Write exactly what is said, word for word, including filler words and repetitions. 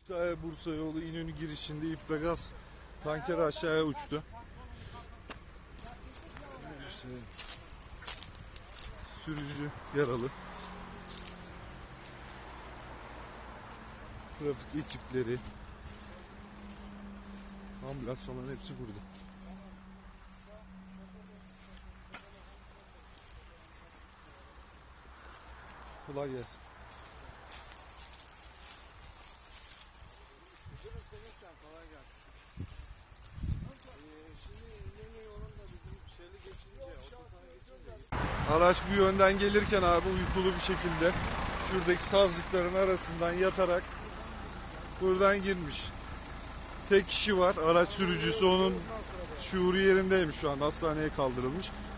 Kütahya Bursa yolu İnönü girişinde İpragaz tankeri aşağıya uçtu. Sürücü yaralı. Trafik ekipleri, ambulans falan hepsi burada. Kolay gelsin. Kolay gelsin. Ee, şimdi İnönü yolunda bizim şeyli geçince, otosana geçince... Araç bu yönden gelirken abi uykulu bir şekilde şuradaki sazlıkların arasından yatarak buradan girmiş. Tek kişi var, araç sürücüsü, onun şuuru yerindeymiş, şu an hastaneye kaldırılmış.